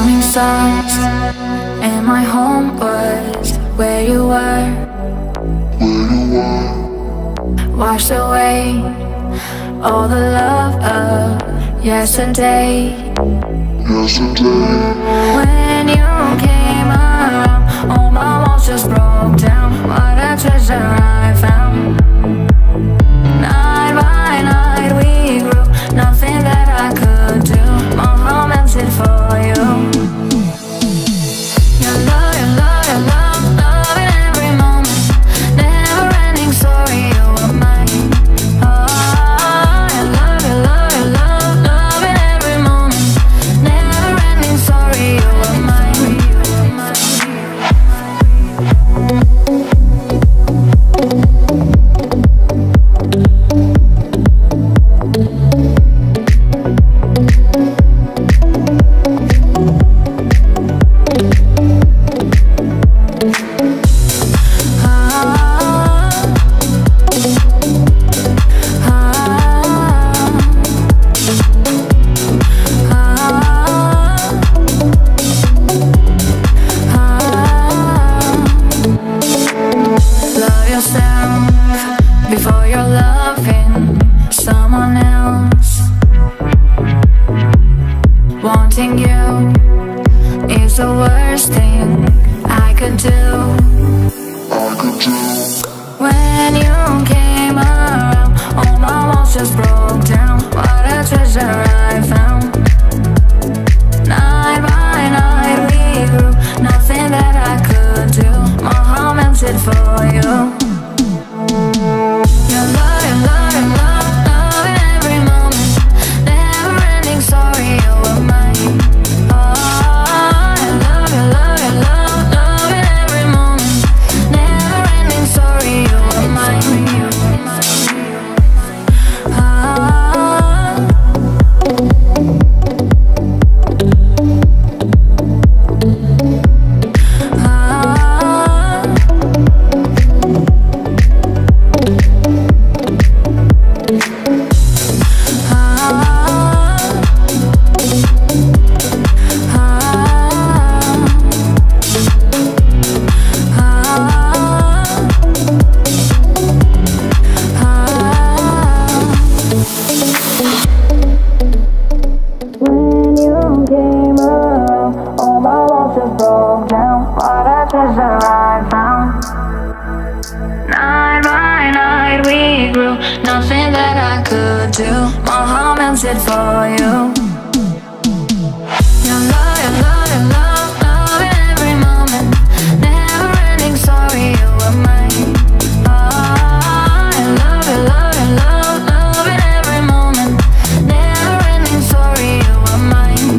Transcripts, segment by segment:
Morning suns and my home was where you were. Washed away all the love of yesterday. When you came around, all my walls just broke down. What a treasure I found. Night by night we grew, nothing that I could do. My heart melted for you. Your love, your love, your love, love in every moment. Never ending story, you were mine. Oh, your love, your love, your love, love in every moment. Never ending story, you were mine. You were mine. Before you're loving someone else. Wanting you is the worst thing I could do. When you came around, all my walls just broke down. What a treasure I found. Night by night we grew, nothing that I could do. My heart melted for you. Your love, your love, your love, love in every moment. Never ending story, you were mine. Oh, your love, your love, your love, love in every moment. Never ending story, you were mine. You were mine. Nothing that I could do. My heart melted for you. Your love, your love, your love, love in every moment. Never ending story, you were mine. Oh, your love, your love, your love, love in every moment. Never ending story, you were mine.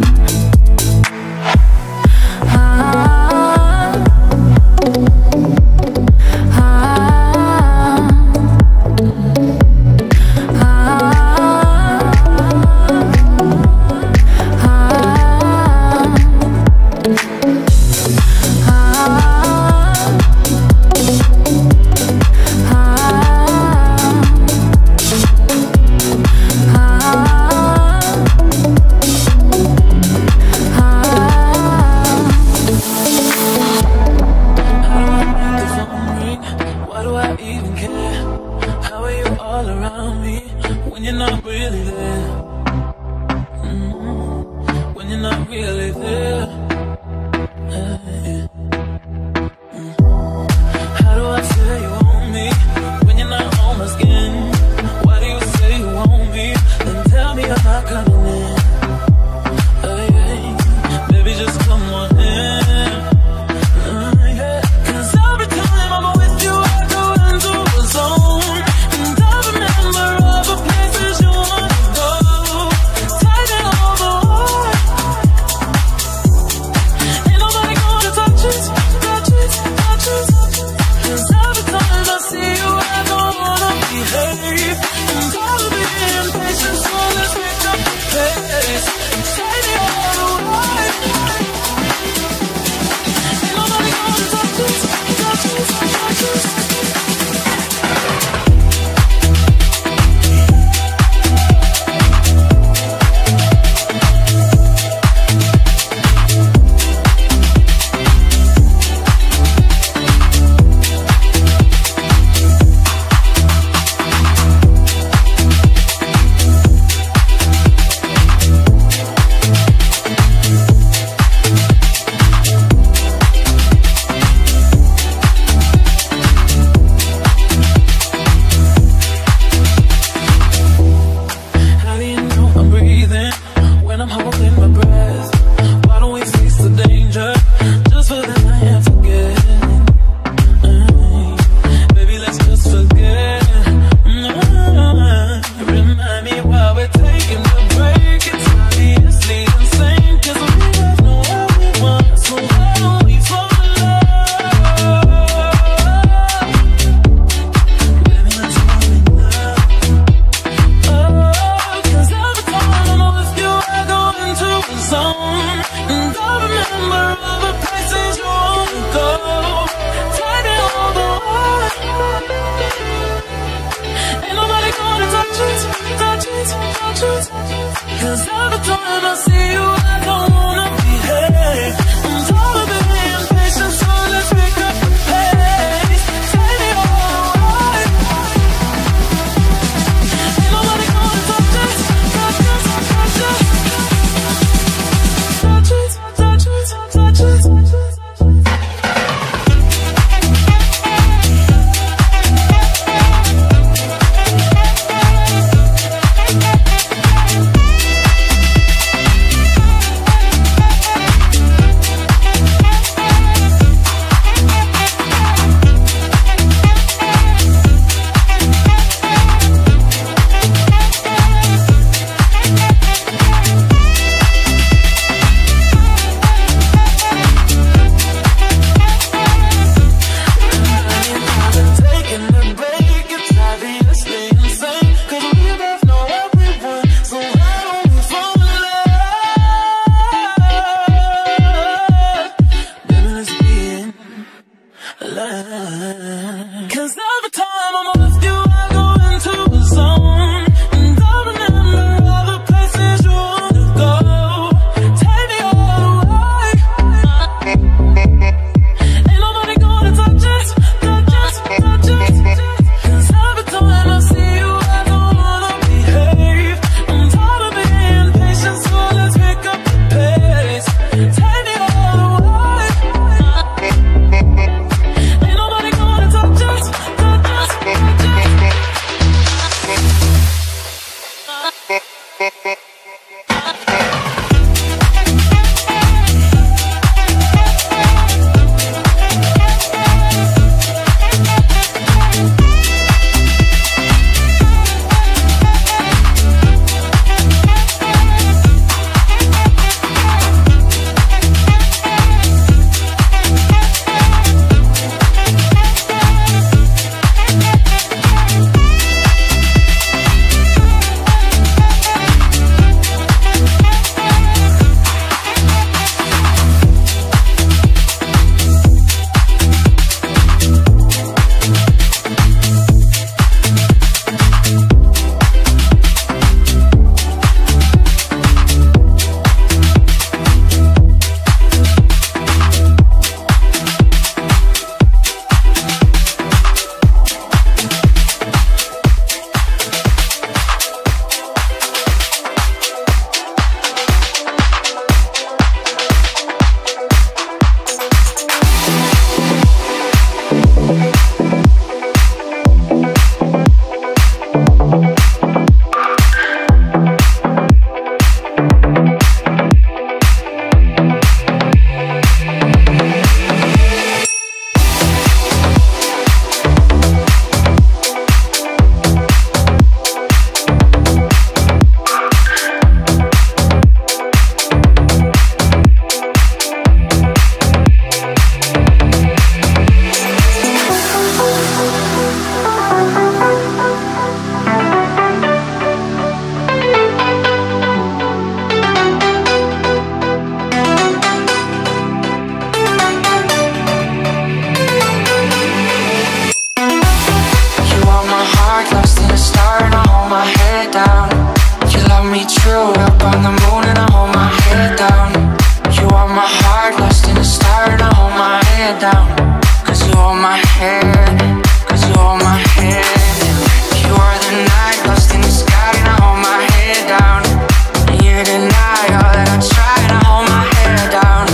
down. Cause you hold my head, cause you hold my head. You are the night lost in the sky and I hold my head down. And you deny all that I try and I hold my head down.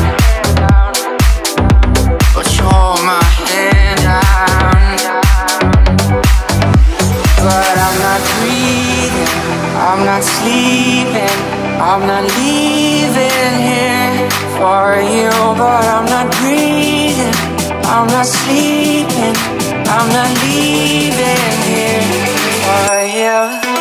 But you hold my head down. But I'm not breathing, I'm not sleeping, I'm not leaving here for you. But I'm not breathing, I'm not sleeping, I'm not leaving here for you.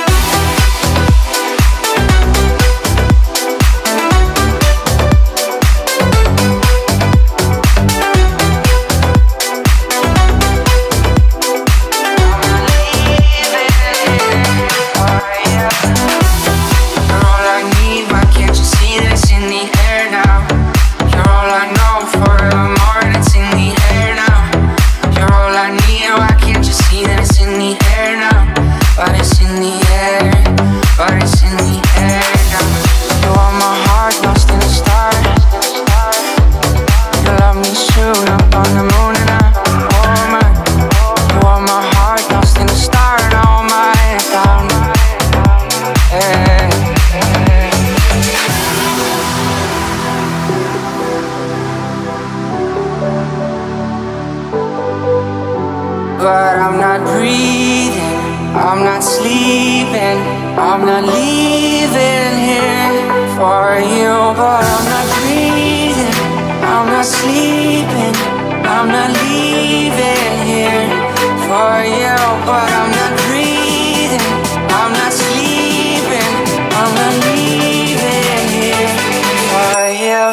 But I'm not breathing, I'm not sleeping, I'm not leaving here for you. But I'm not breathing, I'm not sleeping, I'm not leaving here for you. But I'm not breathing, I'm not sleeping, I'm not leaving here for you.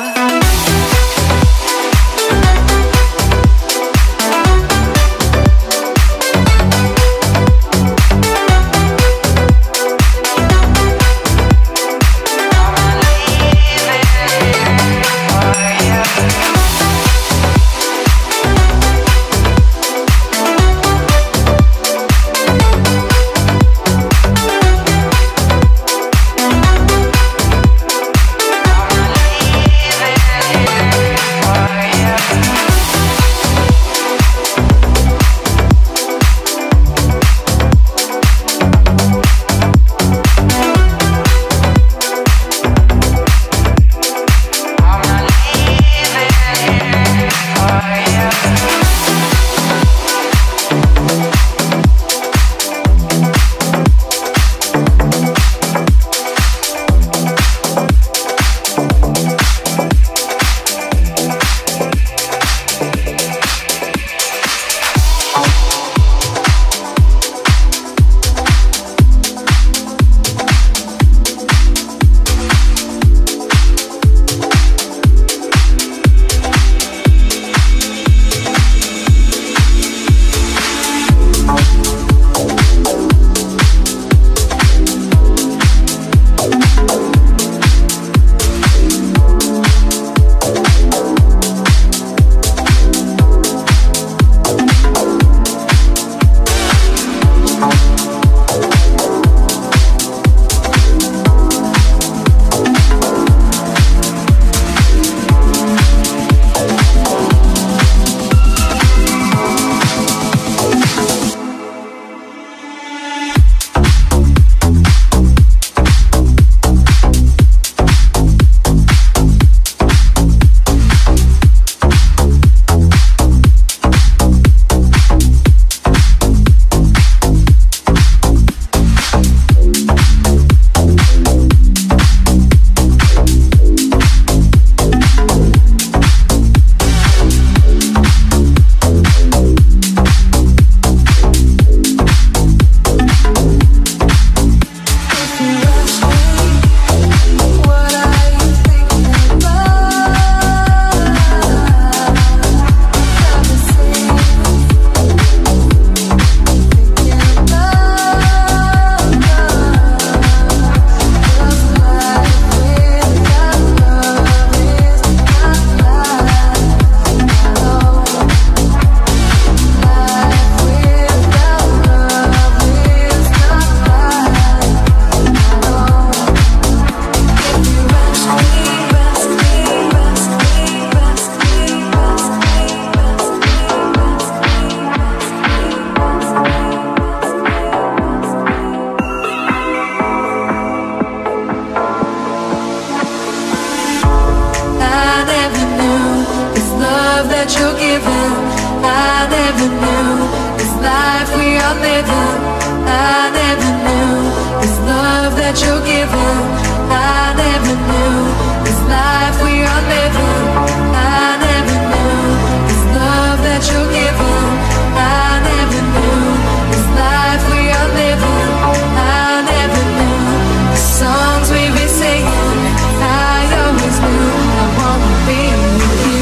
that you're giving, I never knew. This life we are living, I never knew. This love that you're giving, I never knew. This life we are living, I never knew. This love that you're giving, I never knew. This life we are living, I never knew. The songs we've been singing, I always knew. I wanna be with you.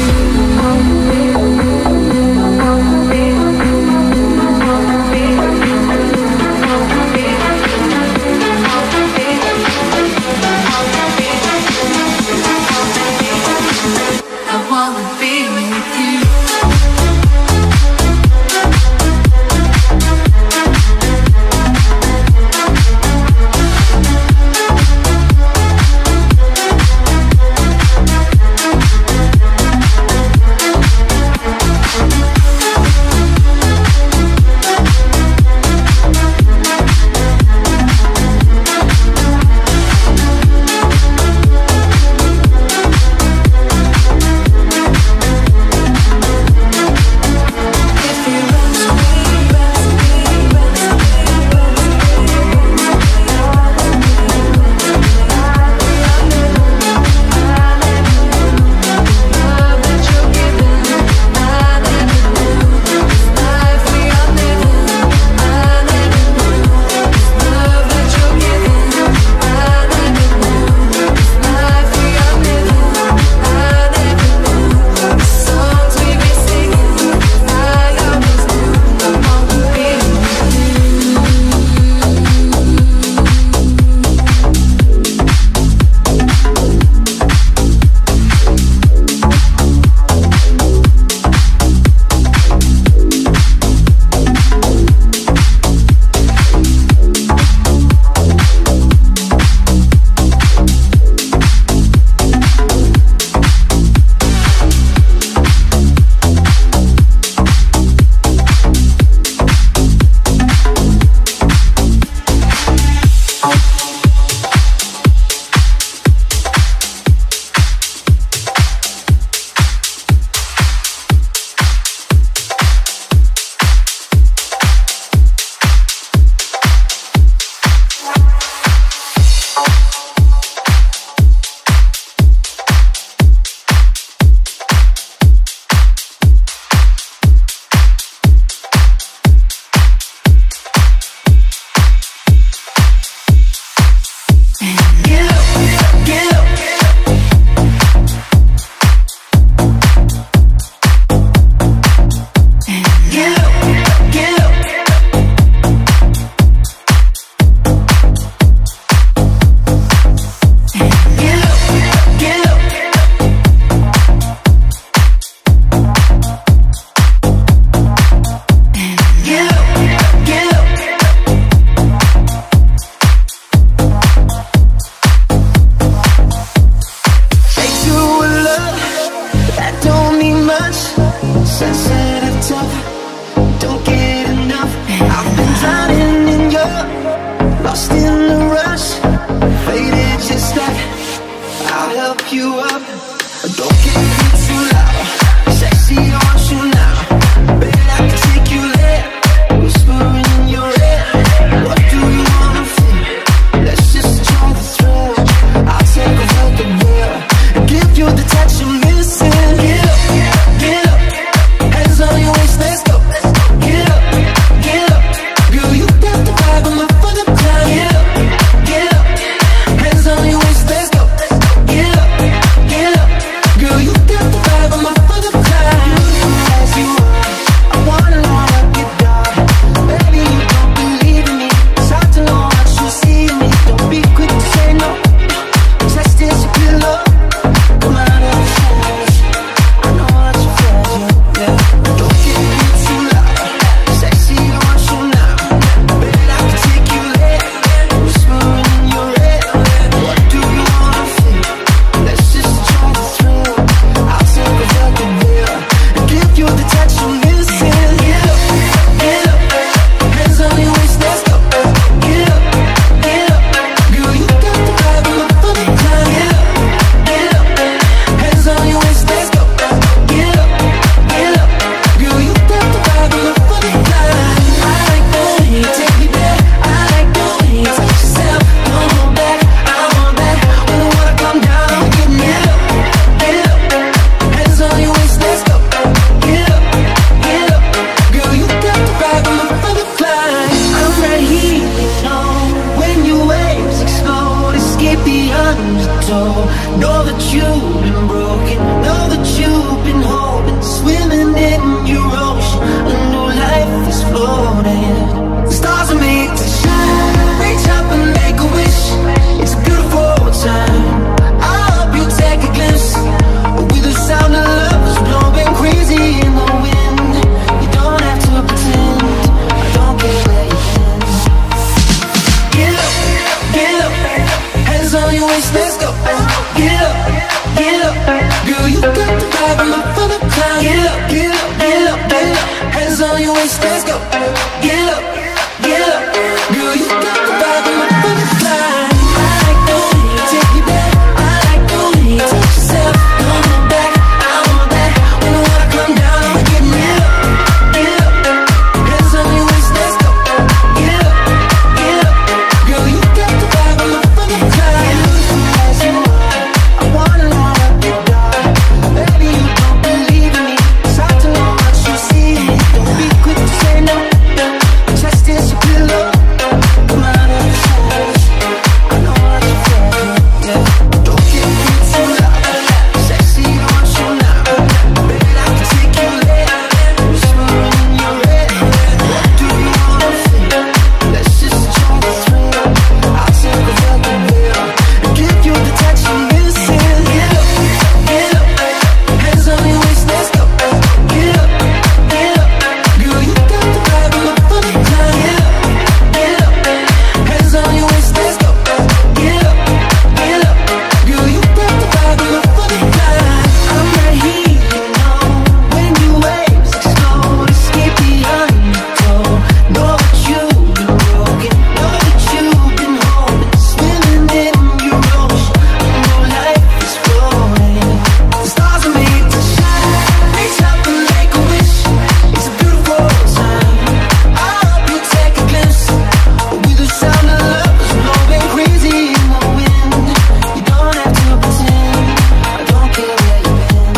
waist, let's go. Get up, get up. Girl, you got the vibe of my butterfly. I like the way you take me back. I like the way you touch yourself. Come on back, I want that. When the water come down, I'ma get it up, get up. Hands on your waist, let's go. Get up, get up. Girl, you got the vibe of my butterfly. Beautiful as you are, I wanna know what you've done. Baby, you don't believe in me. It's hard to know what you see. Don't be quick to say no. Chest is your pillow. Come out of the shadows. I know what you're feeling, yeah. Don't get me too loud. Sexy on show now. Baby, I can take you there. Whispering in your head. What do you wanna feel? Let's just enjoy the thrill. I'll take a fucking pill and give you the touch you're missing. Get up, get up. Hands on your waist, let's go. Get up, get up. Girl, you got the vibe of my butterfly. Get up, get up. Hands on your waist, let's go. Get up, get up. Girl, you got the vibe of my butterfly. I'm right here, you know. When you waves explode, escape beyond the toe. Know that you've been broken, know that you've been holding, swimming in your ocean. I know life is flowing. The stars are made to shine. Reach up and make a wish. It's a beautiful time. I hope you take a glimpse. With the sound of love is blowing crazy in the wind. You don't have to pretend. I don't care where you've been.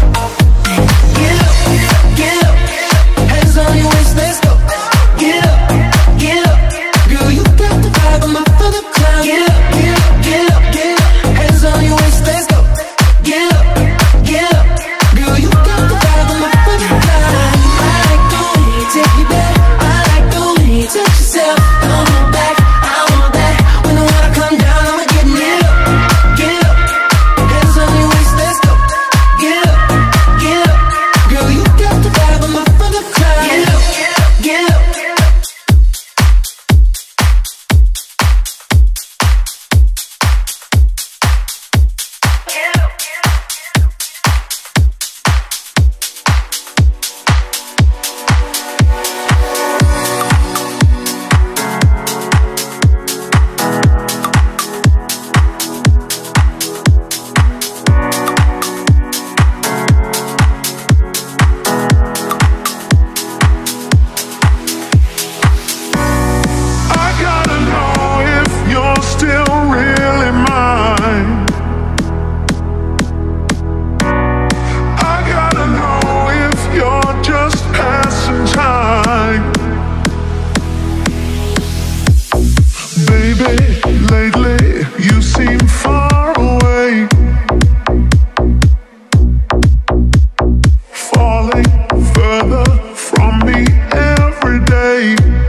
Get up, get up. Hands on your waist, let's go. Get up, get up. Girl, you got the vibe of my butterfly. Get up, get up, get up, get up. Hands on your waist, let's go. Get up, get up. Girl, you got the vibe of my butterfly. I like the way you take me back. I like the way you touch yourself. Come on back, I want that. When the water come down, I'ma get it up, get up. Hands on your waist, let's go. Get up, get up. Girl, you got the vibe of my butterfly. Get up, get up. I gotta know if you're still really mine. I gotta know if you're just passing time. Baby, lately you seem far away, falling further from me every day.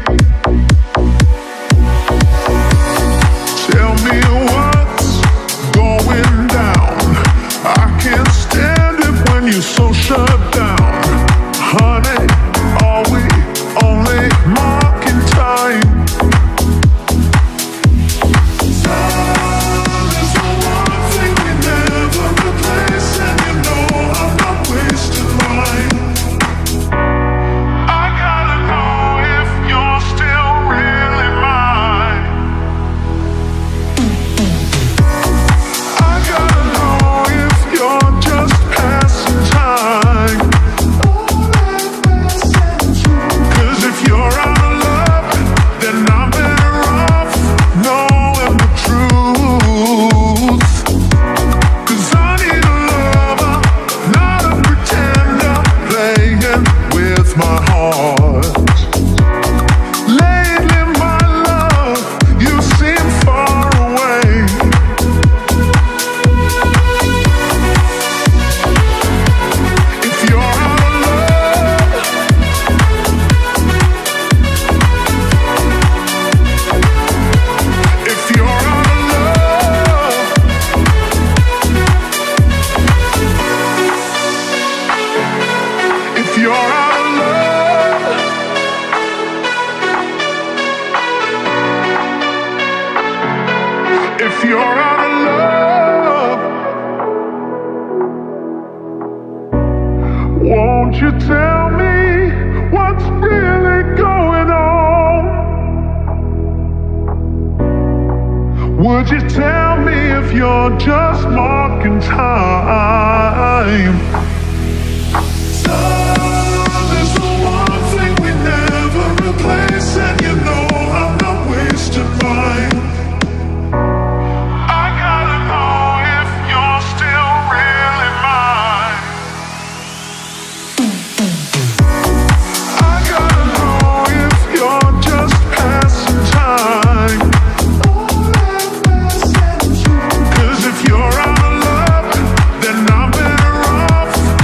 Tell me what's going down. I can't stand it when you're so shut down. Honey, are we only marking time? Love is the one thing we never replace, and you know I'm not wasting mine. I gotta know if you're still really mine. I gotta know if you're just passing time. 'Cause if you're out of love, then I'm better off knowing the truth. 'Cause I need a lover, not a pretender, playing with my heart. Lately, my love, you seem far away. If you're out of love, if you're out of love, if you're out of love, if you're out of love, won't you tell me what's really going on? Would you tell me if you're just marking time? Love is the one thing we never replace, and you know I'm not wasting mine. I gotta know if you're still really mine. I gotta know if you're just passing time. 'Cause if you're out of love, then I'm better off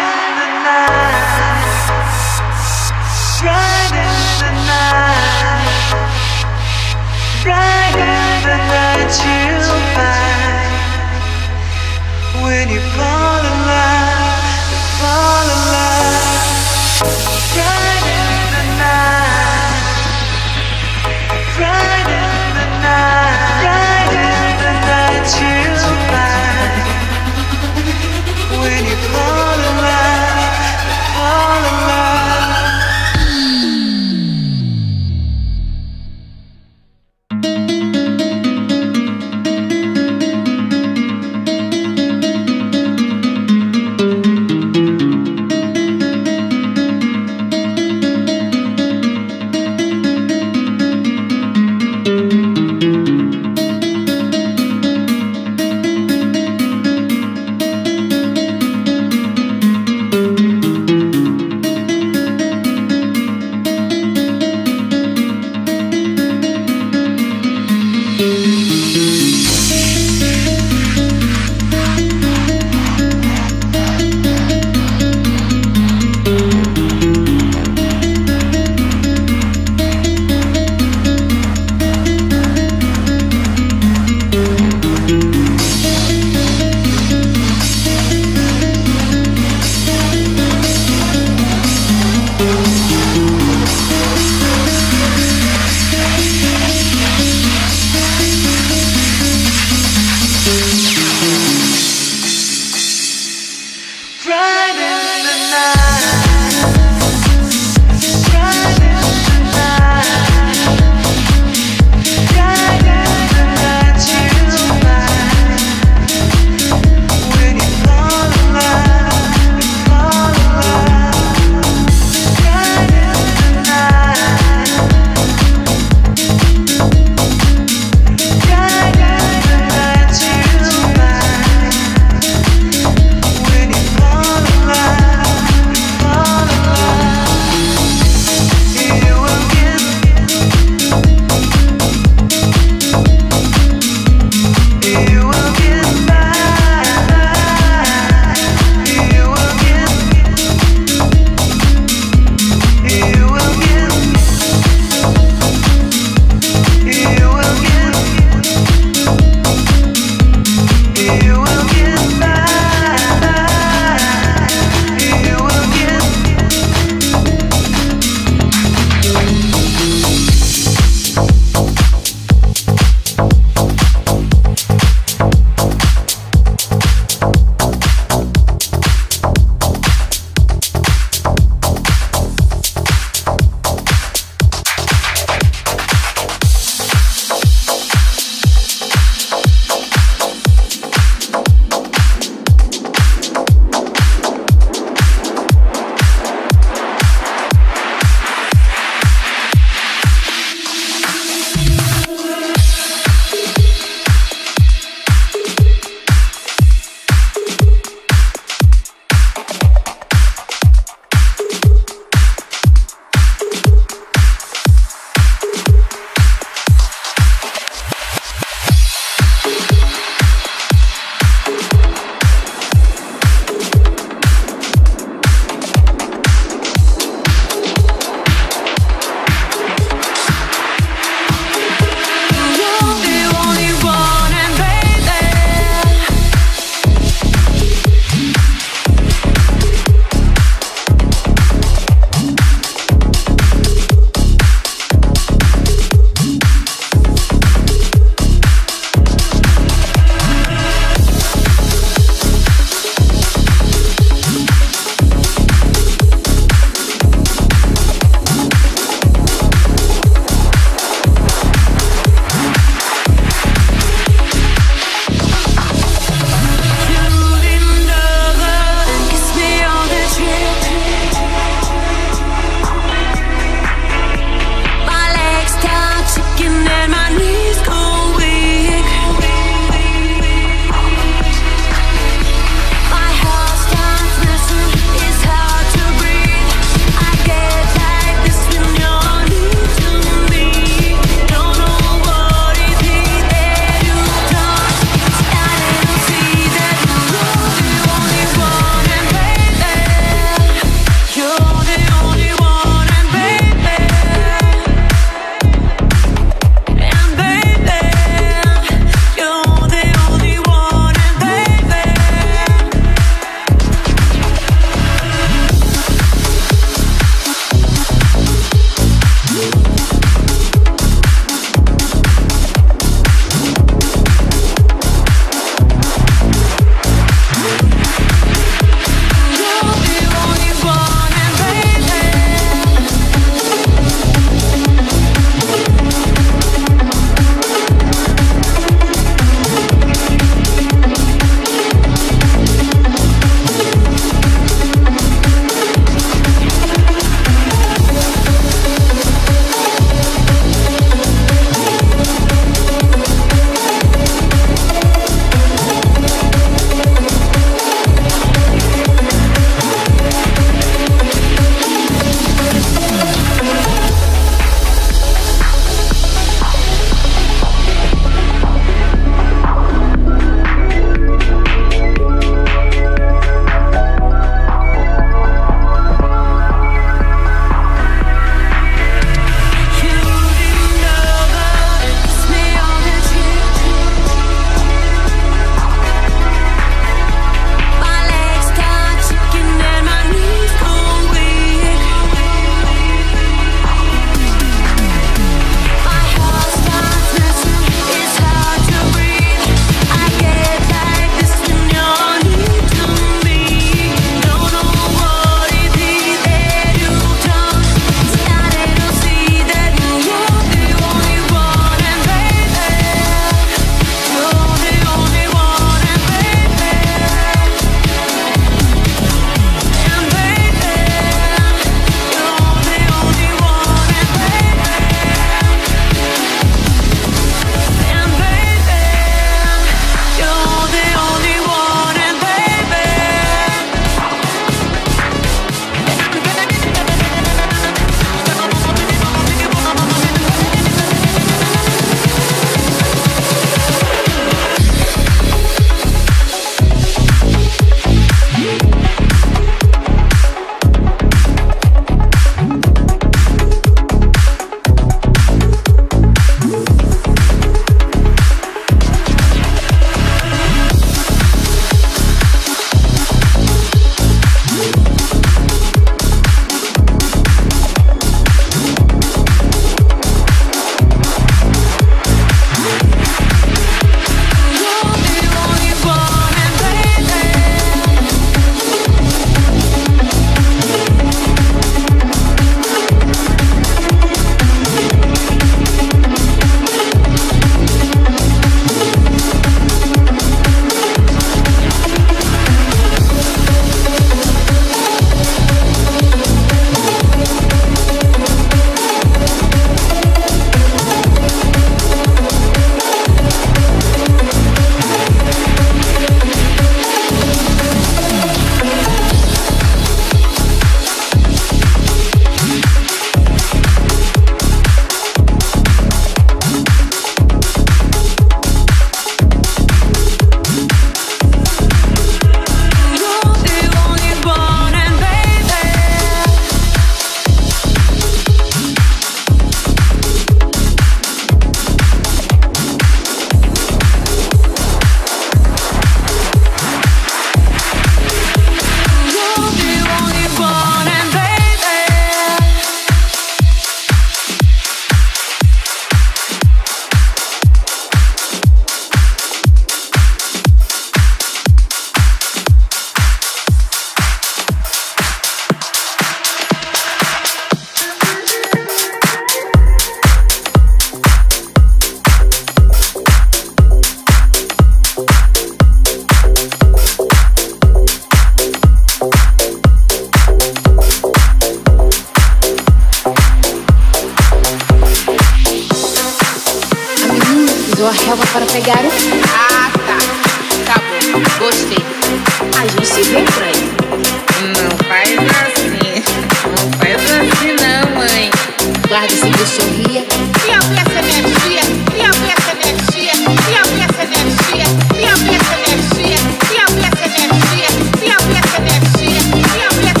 para pegar o... Ah, tá. Tá bom, gostei. A gente se vê por aí. Não faz assim. Não faz assim não, mãe. Guarda-se que eu sorria. E eu vi essa energia. E eu vi essa energia. E eu vi essa energia. E eu vi essa energia. E eu vi essa energia. E eu vi essa energia. E eu vi essa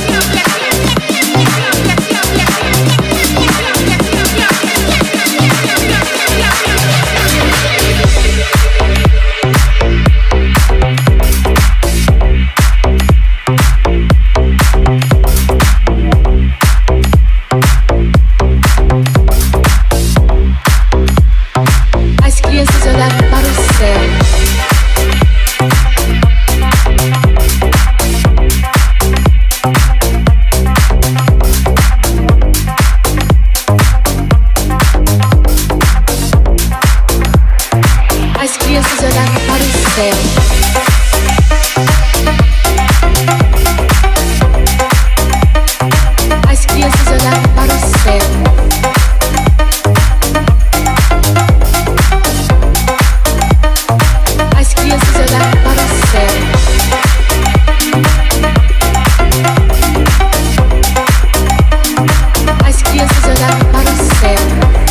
As crianças olhavam para o céu. As crianças olhavam para o céu. As crianças olhavam para o céu. As crianças olhavam para o céu. As crianças olhavam para o céu.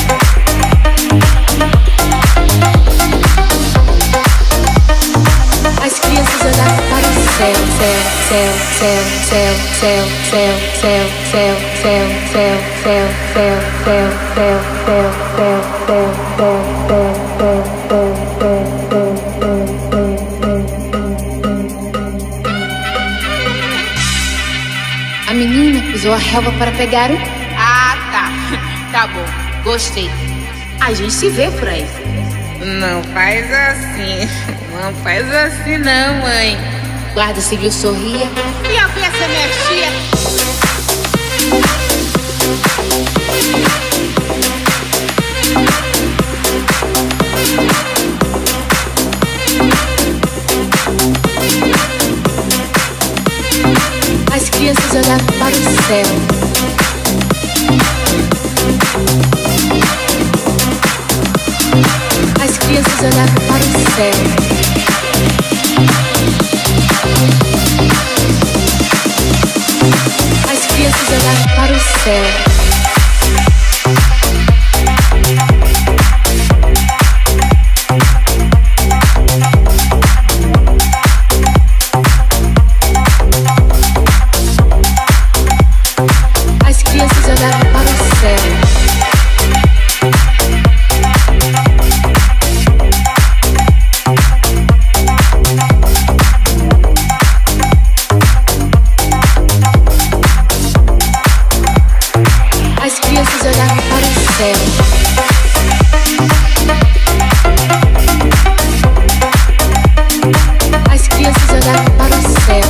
As crianças olhavam para o céu, céu, céu, céu, céu, céu, céu, céu, céu, céu, céu, céu, céu, céu, céu, céu, A menina usou a relva para pegar o... Ah, tá. Tá bom, gostei. A gente se vê por aí. Não faz assim. Não faz assim não, mãe. Guarda-se que eu sorria. E eu vi essa energia. As crianças olhavam para o céu. As crianças olhavam para o céu. As crianças olhavam para o céu. As crianças olhavam para o céu. As crianças olhavam para o céu. As crianças olhavam para o céu.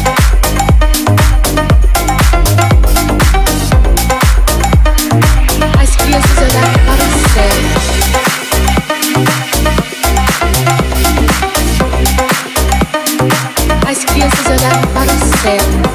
As crianças olhavam para o céu. As crianças olhavam para o céu.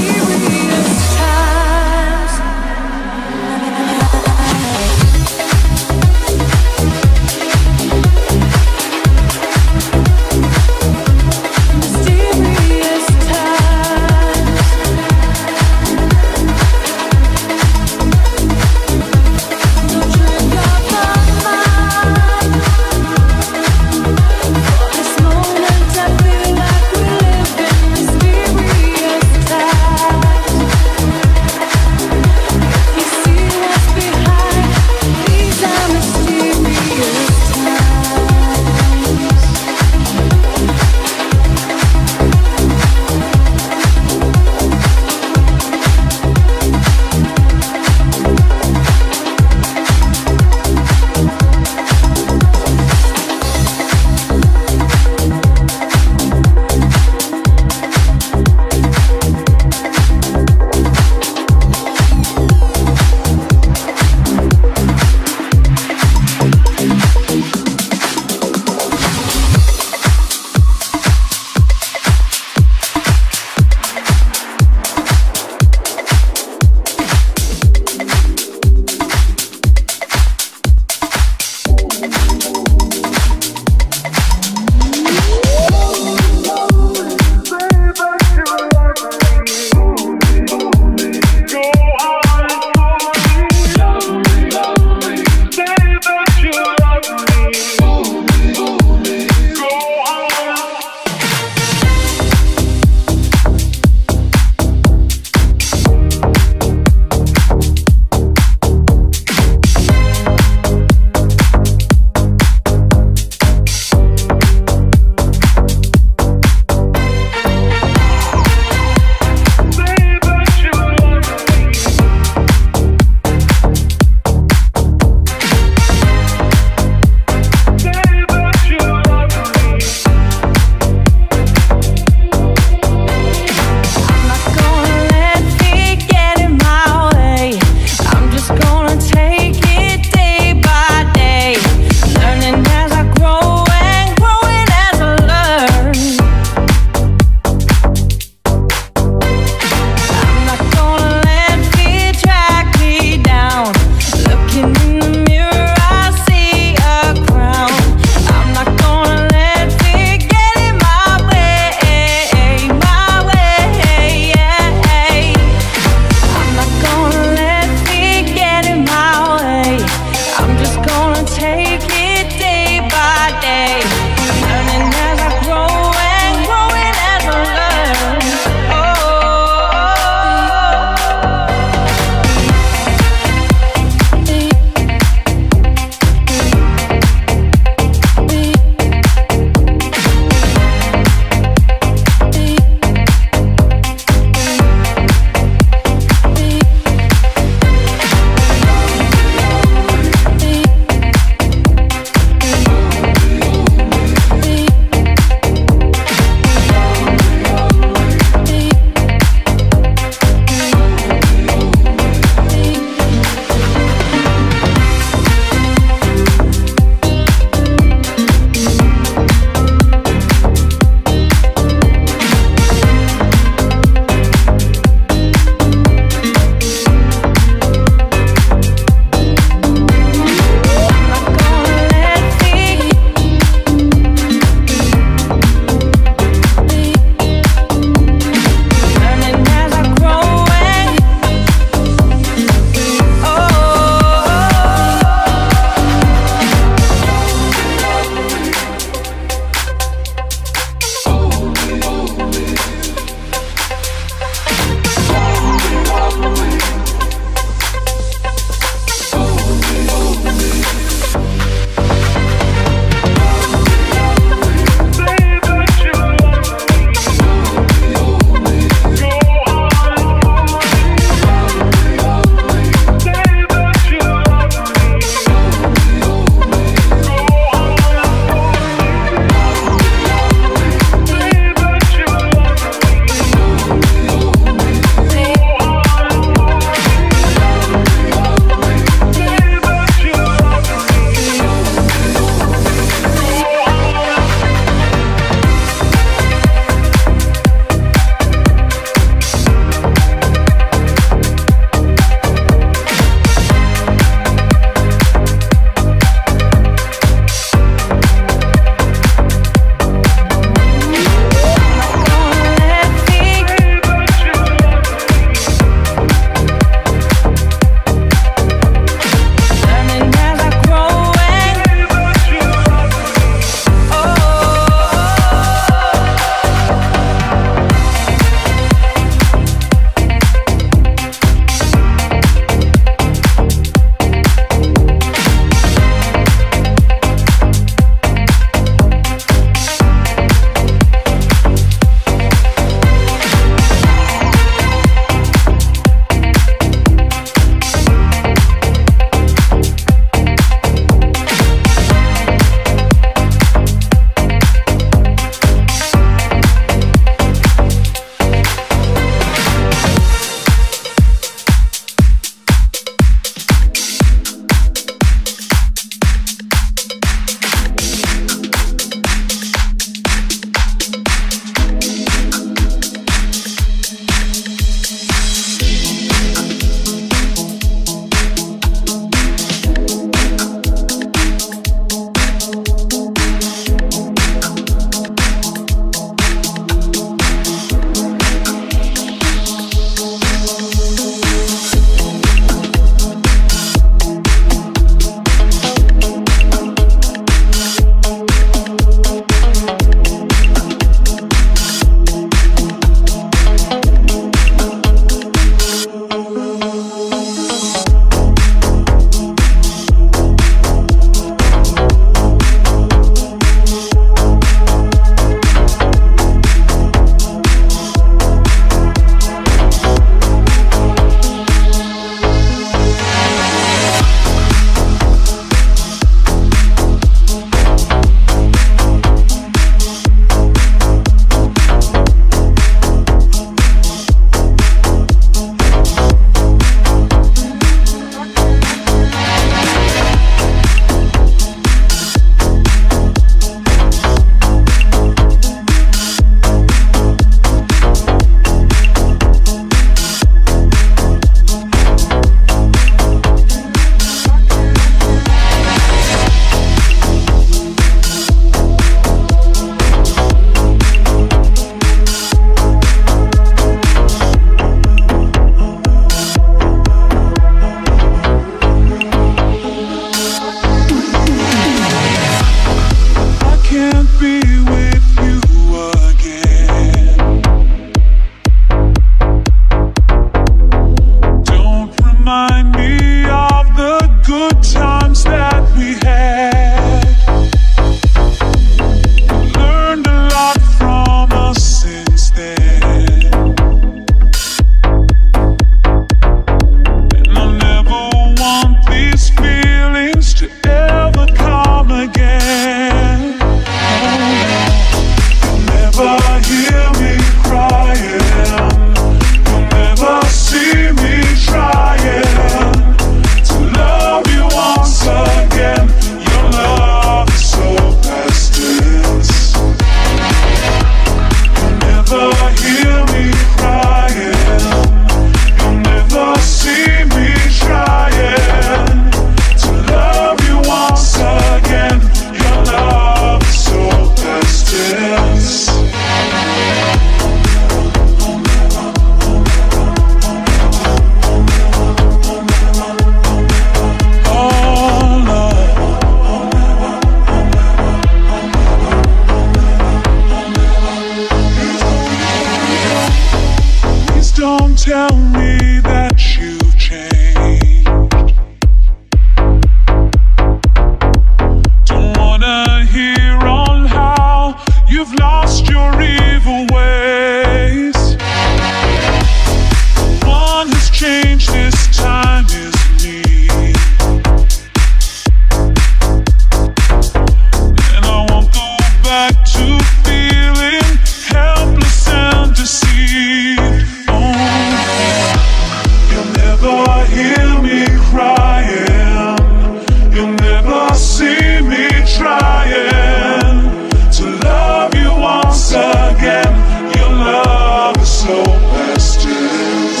hear me crying. You'll never see me trying to love you once again. Your love is so restless.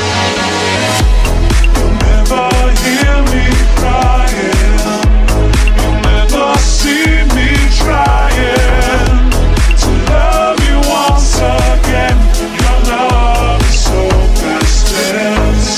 You'll never hear me crying. You'll never see me trying to love you once again. Your love is so restless.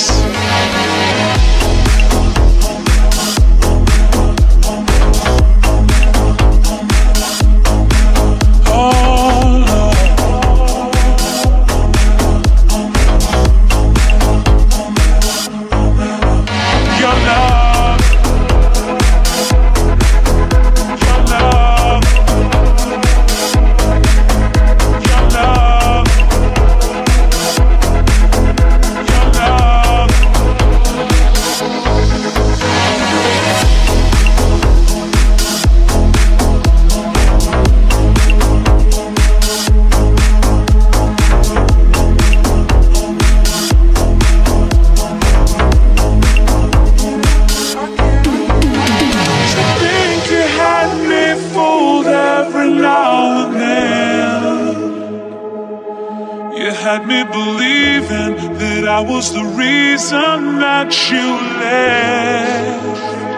Had me believing that I was the reason that you left.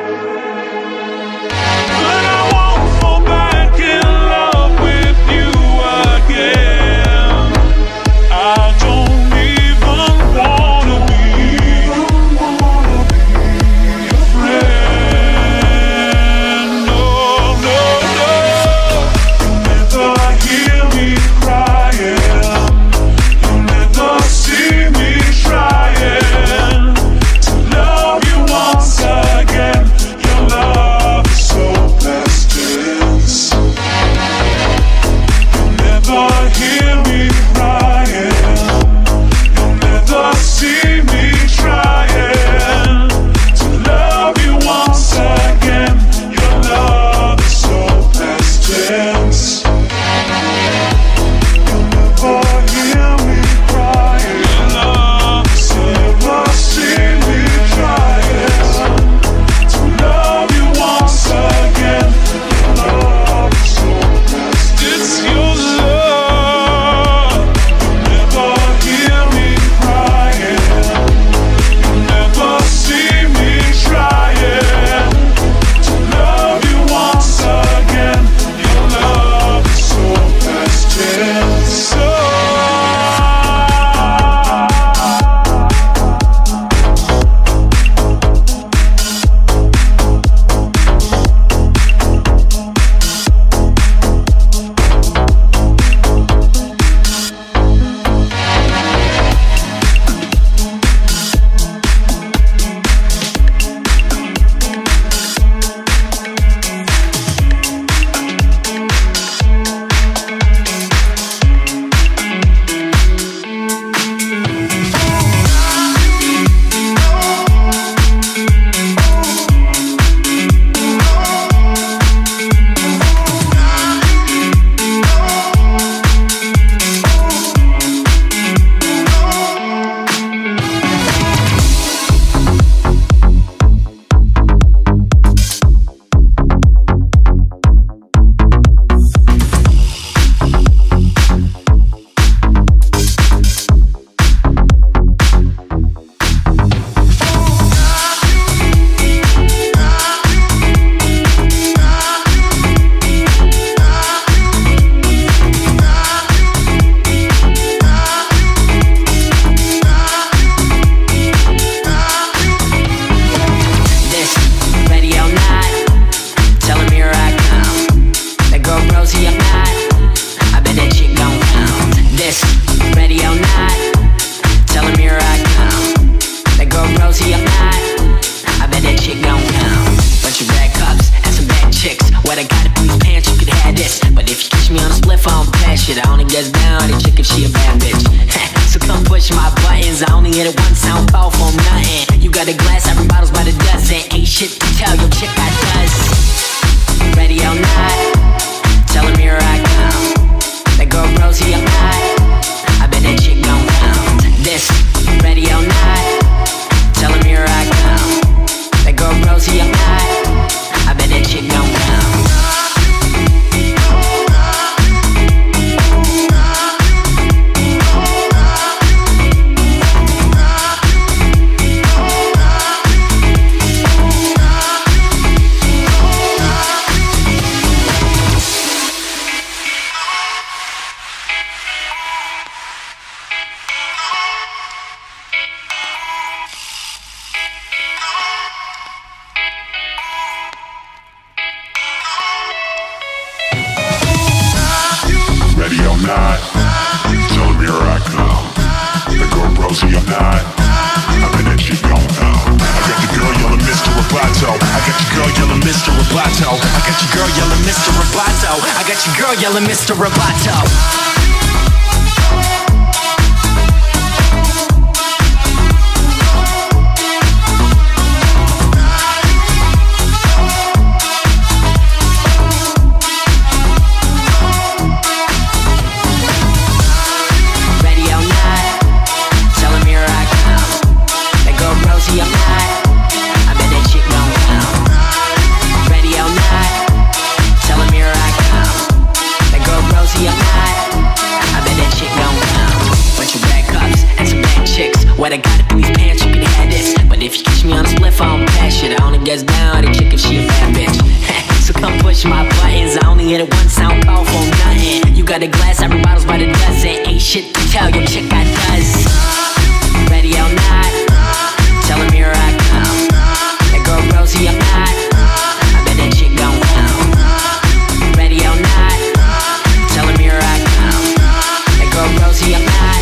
But I won't fall back in love with you again. I don't even wanna be your friend. No, no, no. You'll never hear me crying. See me trying to love you once again. Your love is so restless. You'll never hear me crying. You'll never see me trying to love you once again. Your love is so restless. You'll never hear me crying. Never see me trying to love you once again. Your love is so restless. It's your love. You'll never hear me crying. You'll never see me trying to love you once again. Your love is so restless. Shit, I only gets down to chick if she a bad bitch. So come push my buttons. I only hit it once, I don't call for nothing. You got a glass, every bottle's by the dozen. Ain't shit to tell your chick I does. Ready or not, tell him here I come. That girl Rosie, I'm not. I bet that chick gon' come. This, ready or not, tell him here I Mr. Roboto. I got your girl yelling Mr. Roboto. I got your girl yelling Mr. Roboto. What I got up in these pants, you can have this. But if you catch me on a spliff, I don't pass shit. I only gets down to chick if she a bad bitch. So come push my buttons. I only hit it once, I don't call for nothing. You got a glass, every bottle's by the dozen. Ain't shit to tell your chick I does. Ready or not, tell him here I come. That girl Rosie, I'm not. I bet that chick gon' come. Ready or not, tell him here I come. That girl Rosie, I'm not.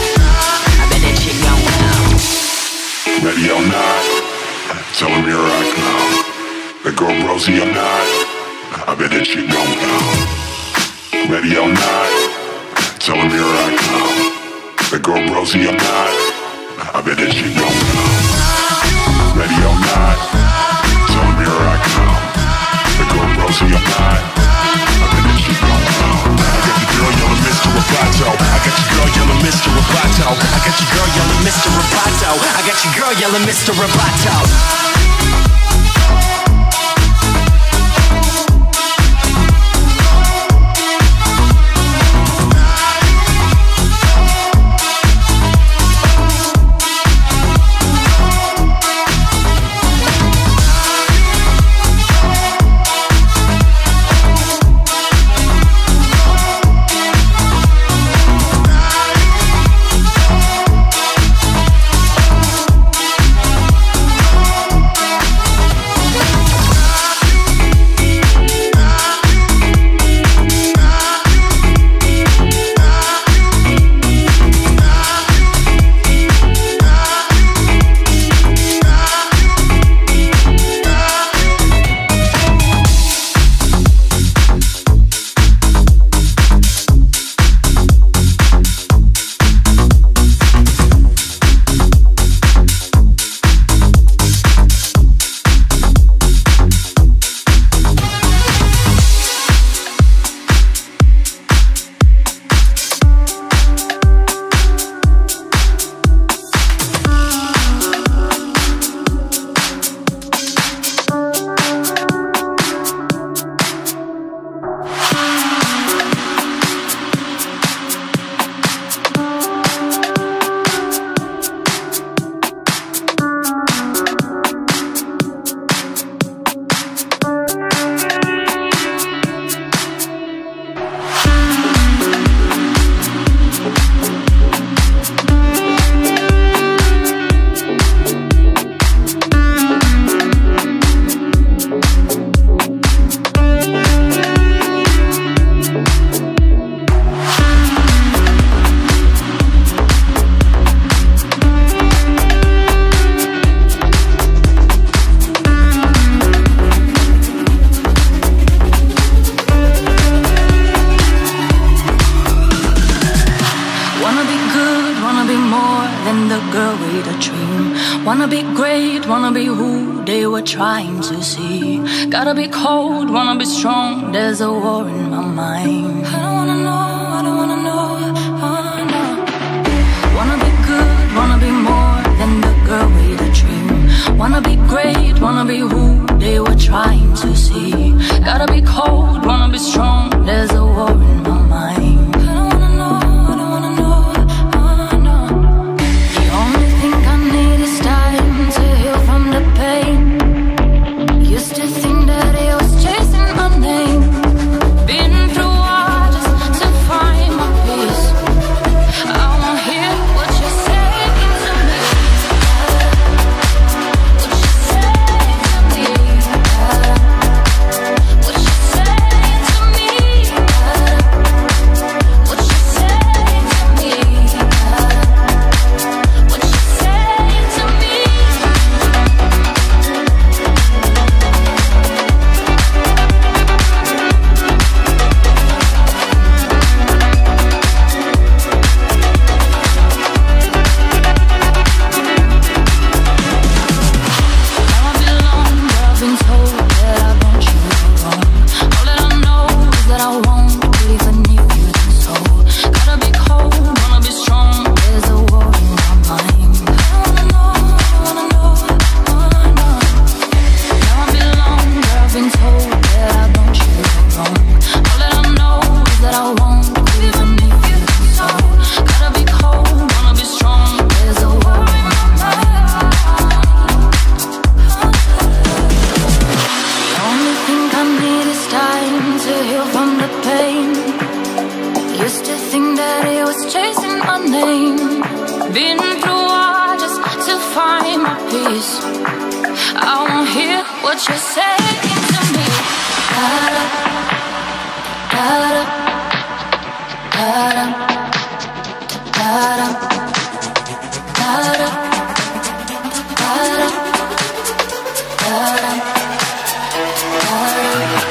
Ready or not, tell him here I come. That girl Rosie, I'm not. I bet that shit gon' come. Ready or not, tell him here I come. That girl Rosie, I'm not. I bet that shit gon' come. Ready or not, tell him here I come. That girl Rosie, I'm not. I bet that shit gon' come. I got your girl yelling Mr. Roboto. I got your girl yelling Mr. Roboto. I got your girl yelling Mr. Roboto. I got your girl yelling Mr. Roboto. Wanna be great, wanna be who they were trying to see. Gotta be cold, wanna be strong, there's a war in my mind. I don't wanna know, I don't wanna know, oh no. Wanna be good, wanna be more than the girl with a dream. Wanna be great, wanna be who they were trying to see. Gotta be cold, wanna be strong, there's a war in my mind. I don't wanna know, I don't wanna know, oh no. The only thing I need is time to heal from the pain. Used to think that it was chasing my name. Been through all, find my peace. I won't hear what you're saying to me. Da-da, da-da, da-da, da-da, da-da, da-da, da-da, da-da.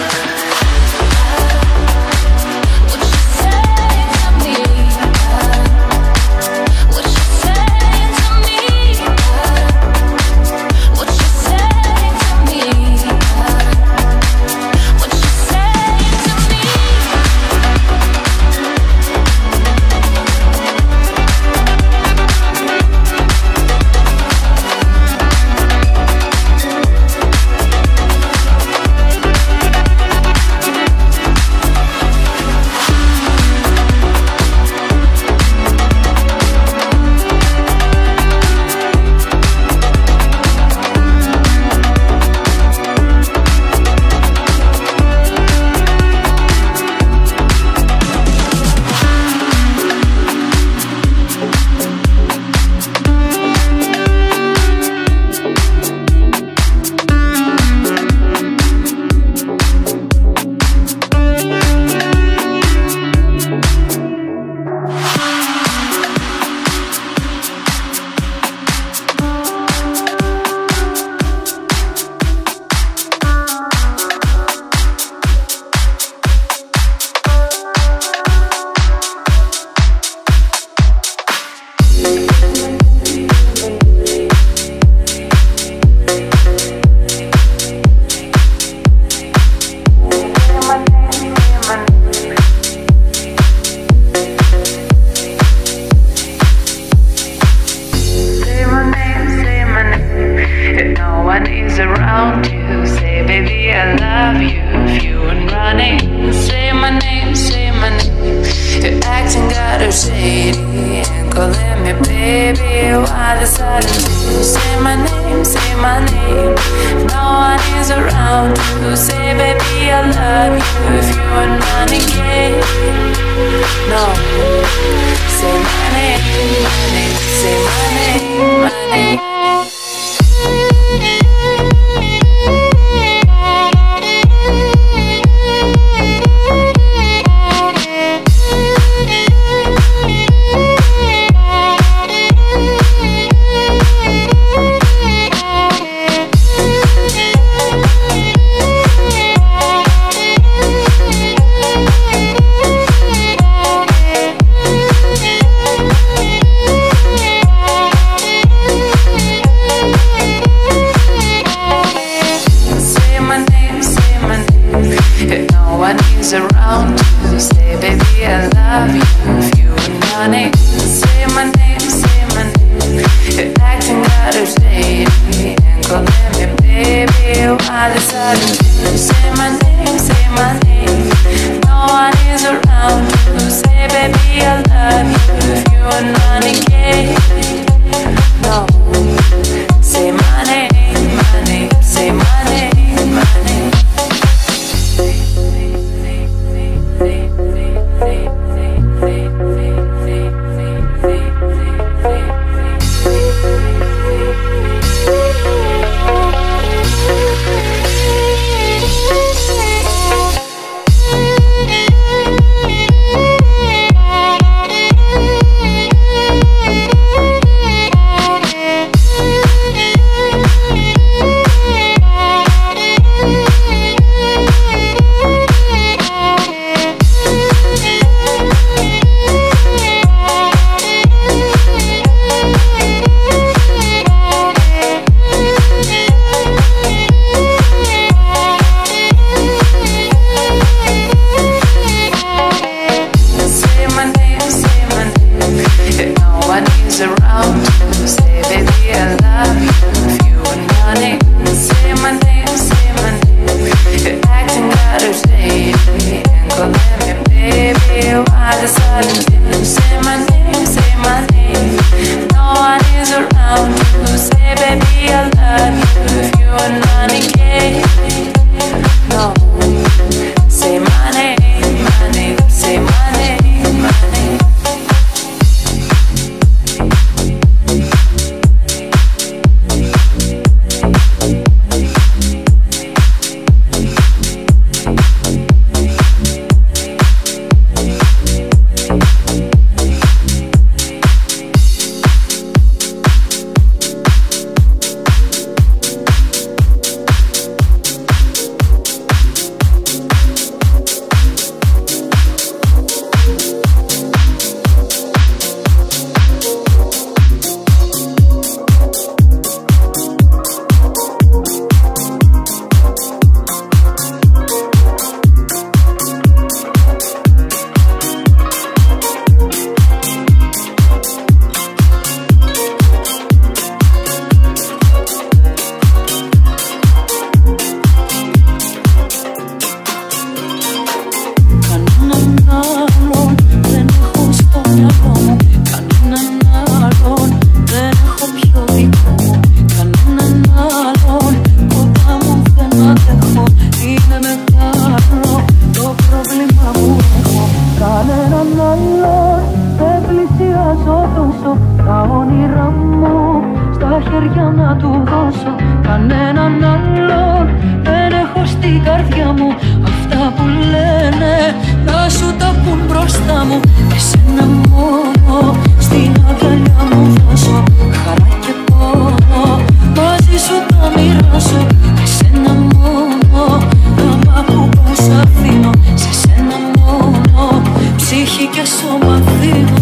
να του δώσω κανέναν άλλον. Δεν έχω στην καρδιά μου αυτά που λένε να σου τα πουν μπροστά μου. Εσένα μόνο στην αγκαλιά μου δώσω χαρά και πόνο, μαζί σου τα μοιράσω. Εσένα μόνο άμα που πας αφήνω, σε σένα μόνο ψυχή και σώμα δίνω.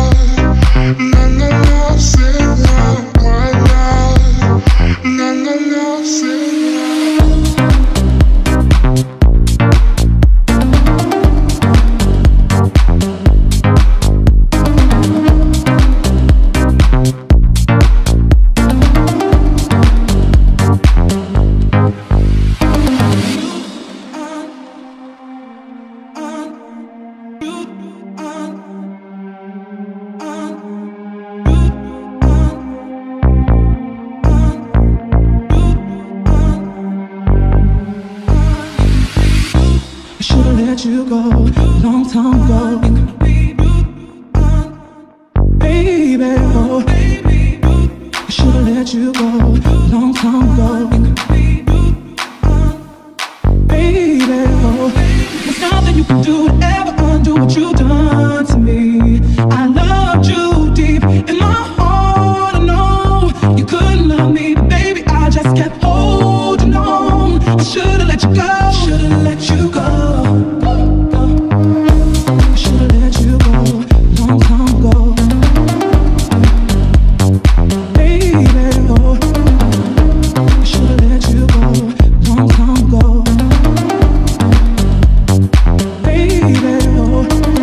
Na na na time ago. Baby, oh, I should've let you go a long time ago. Baby, oh, there's nothing you can do to ever undo what you've done to me. I loved you deep in my heart, I know you couldn't love me, but baby, I just kept holding on. I should've let you go, should've let you go. I should've let you go a long time ago. Baby, oh, I should've let you go a long time ago. Baby, oh.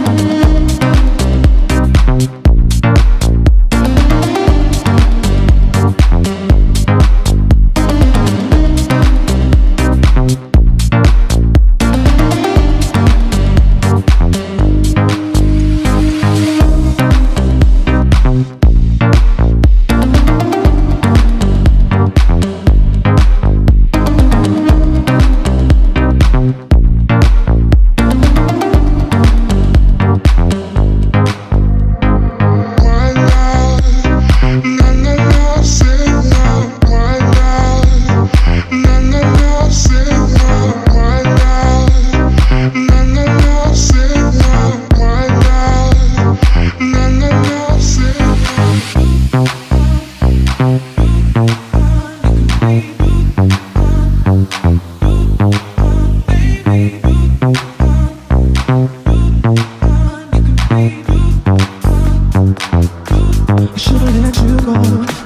I should've let you go.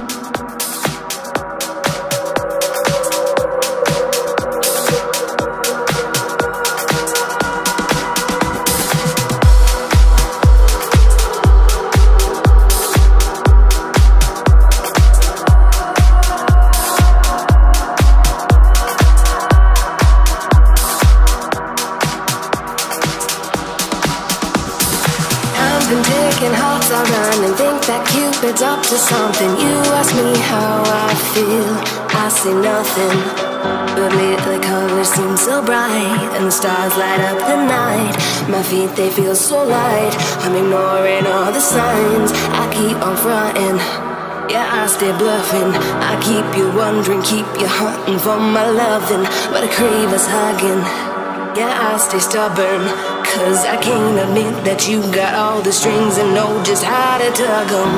Been taking hearts around and think that Cupid's up to something. You ask me how I feel, I say nothing. But lately colors seem so bright and the stars light up the night. My feet, they feel so light, I'm ignoring all the signs. I keep on fronting, yeah, I stay bluffing. I keep you wondering, keep you hunting for my loving. But I crave us hugging, yeah, I stay stubborn. Cause I can't admit that you got all the strings and know just how to tug them.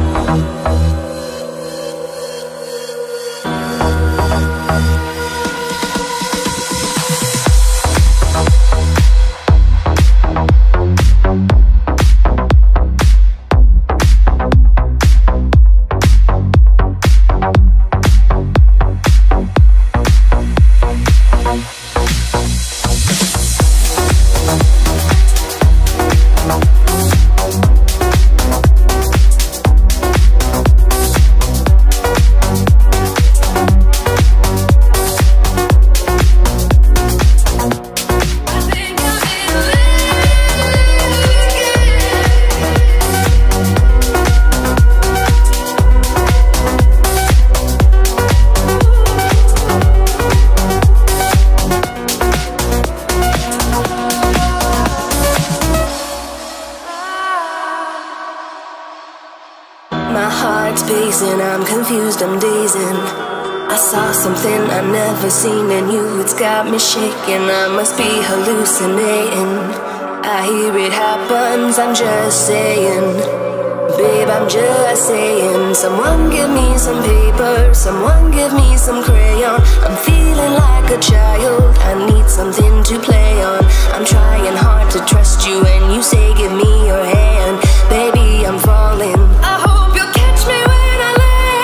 My heart's pacing, I'm confused, I'm dazing. I saw something I've never seen in you, it's got me shaking, I must be hallucinating. I hear it happens, I'm just saying. Babe, I'm just saying. Someone give me some paper, someone give me some crayon. I'm feeling like a child, I need something to play on. I'm trying hard to trust you and you say give me your hand. Baby, I'm falling, I hope you'll catch me when I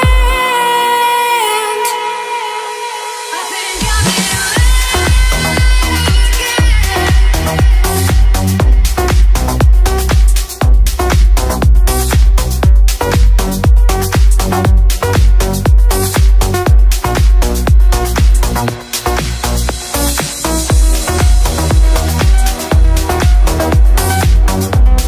land. I think I'm in love.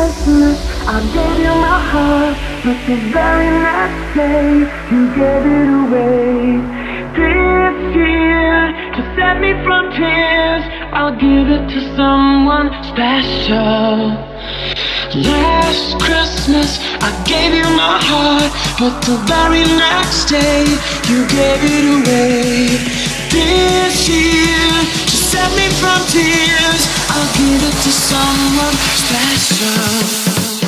Christmas, I gave you my heart, but the very next day you gave it away. This year, to set me from tears, I'll give it to someone special. Last Christmas, I gave you my heart, but the very next day you gave it away. This year, to set me from tears, I'll give it to someone special.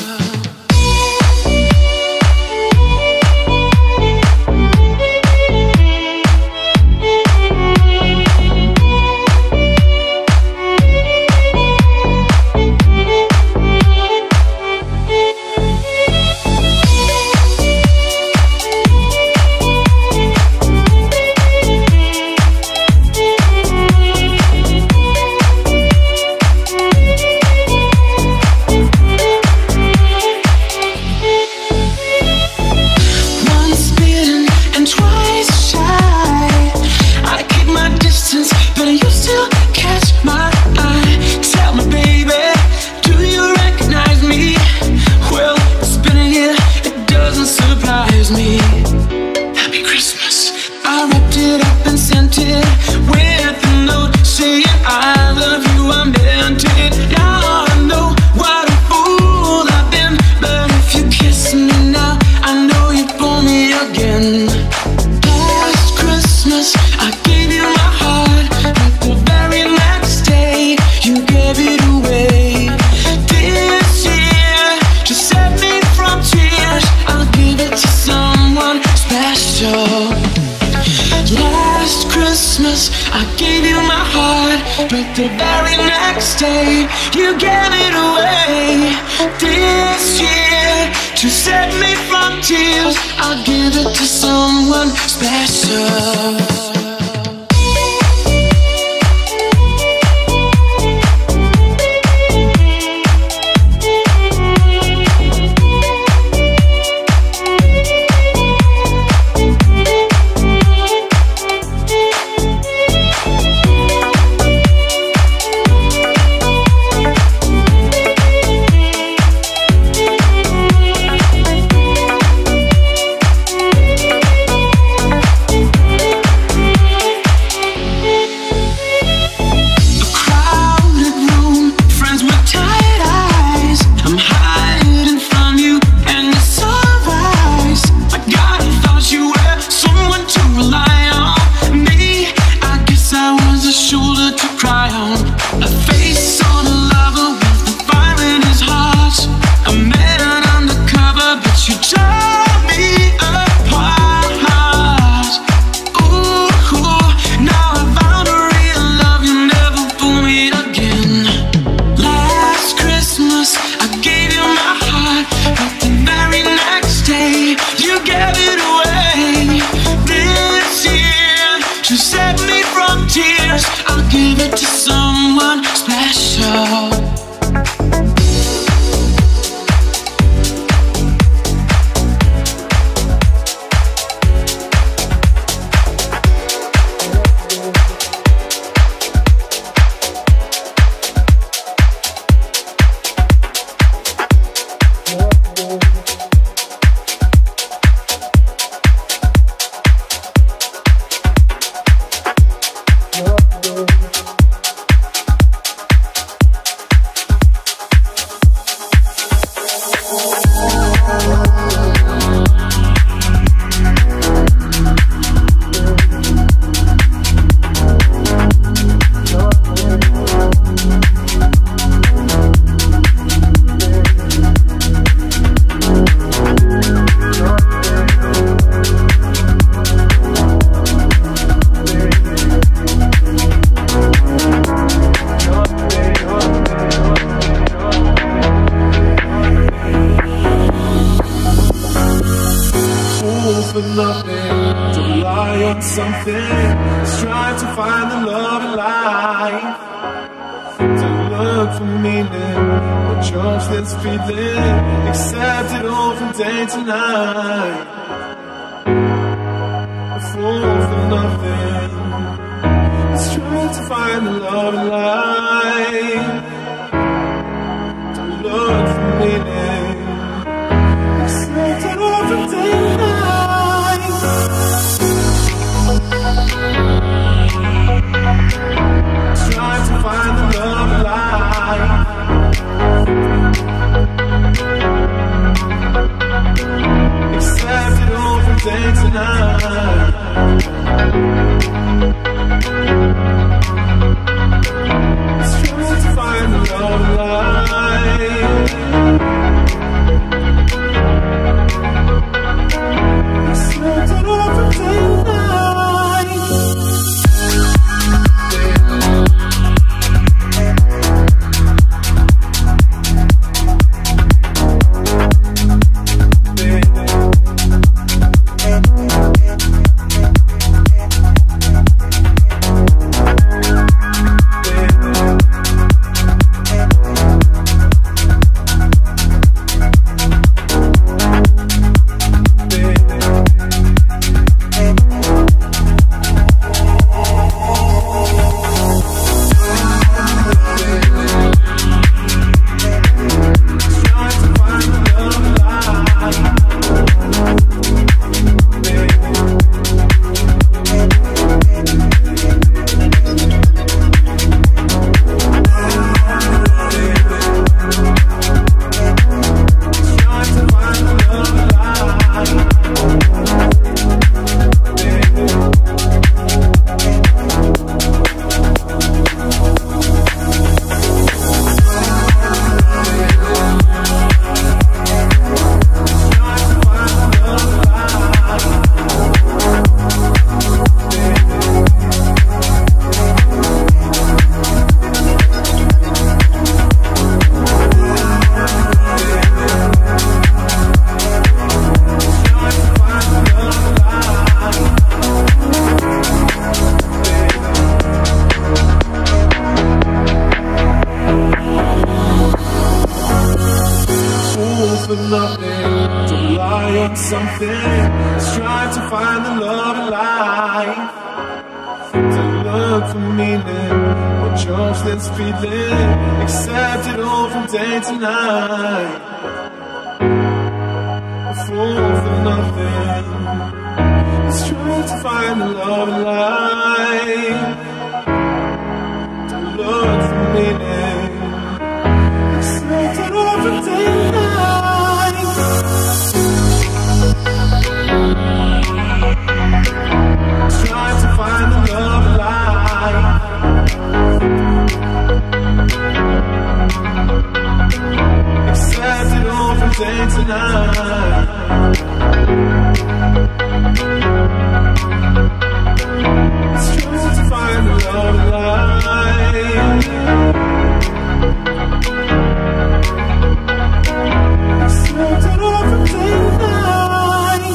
The very next day, you gave it away. This year, to set me from tears, I'll give it to someone special. Look for me for nothing, to rely on something, strive to find the love in life, to look for meaning, or judge this feeling, accept it all from day to night. A fool for nothing, strive to find the love in life, to look for meaning, accept it all from day to night. Trying to find the love in life, accept it all from day to night. Trying to find the love in life, accept it all from day to night.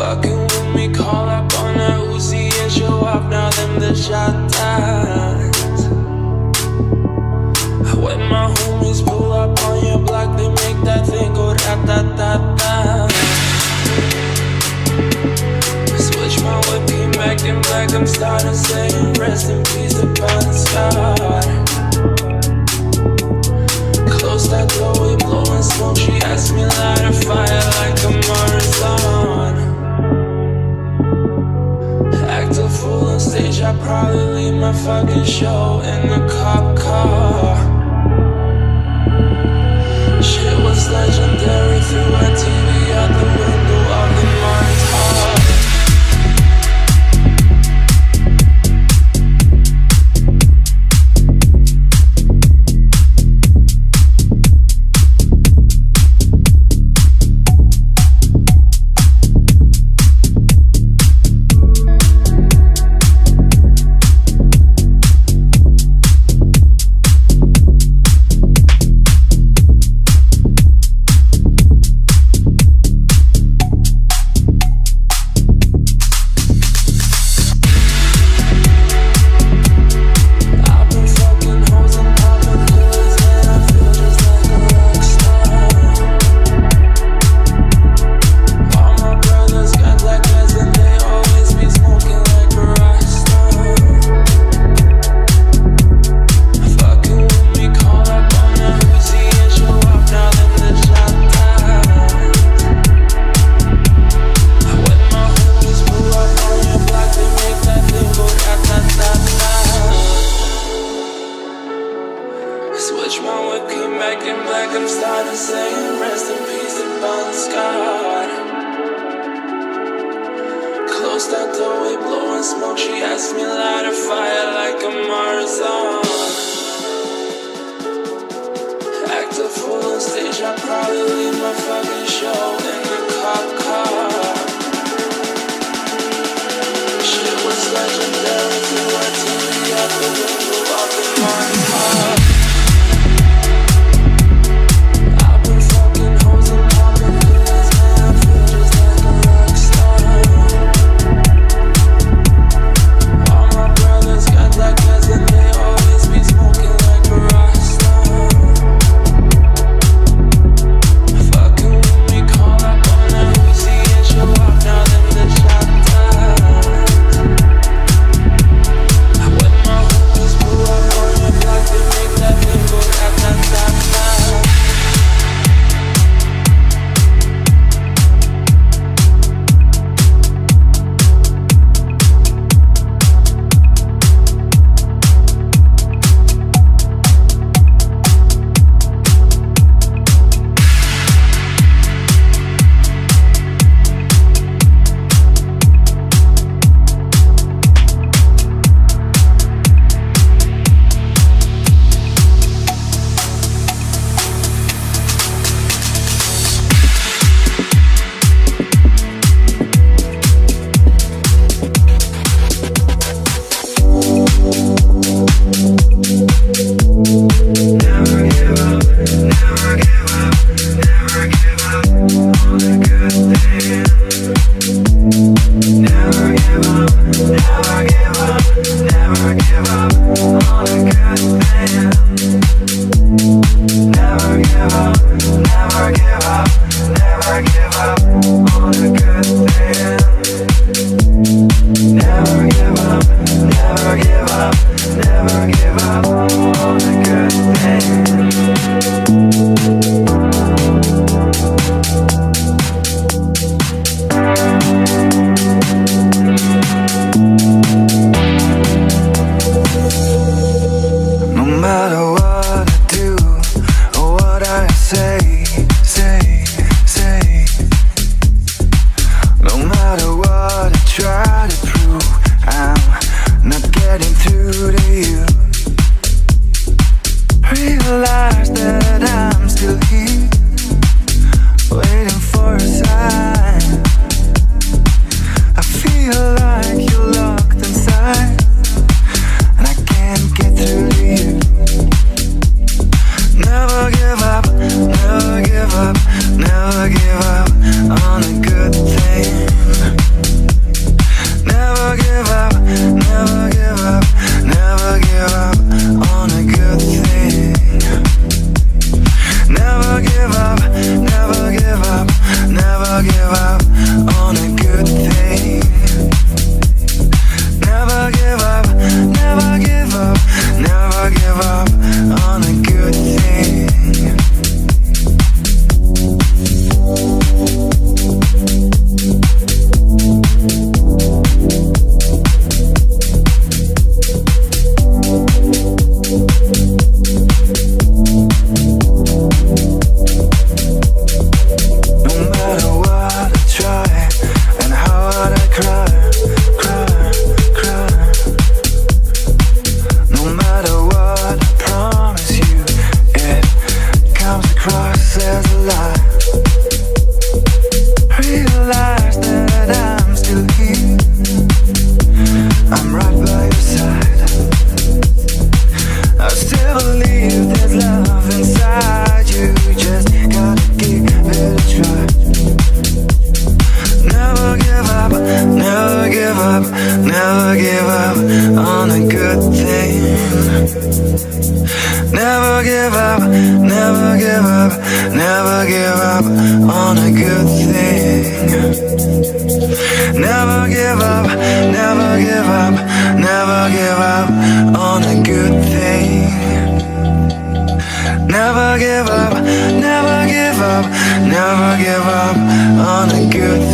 Fucking with me, call up on that Uzi and show up. Now them the shot times. When my homies pull up on your block, they make that thing go rat-tat-tat-tat. Switch my whip, came back in black. I'm starting saying rest in peace to Bon Scott. Close that door, we blowing smoke. She asked me light a fire like a marathon. Act a fool on stage, I'd probably leave my fucking show in the cop car. Shit was legendary, threw our TV out the window of the Montauk. Switch my whip, came back in black. I'm starting saying rest in peace to Bon Scott. Close that door, we blowing smoke. She asked me light a fire like a marathon. Act a fool on stage, I'd probably leave my fucking show in the cop car. Shit was legendary, threw our TV out the window of the Montauk. When my homies Never give up, never give up, never give up on a good thing. Never give up, never give up, never give up on a good thing.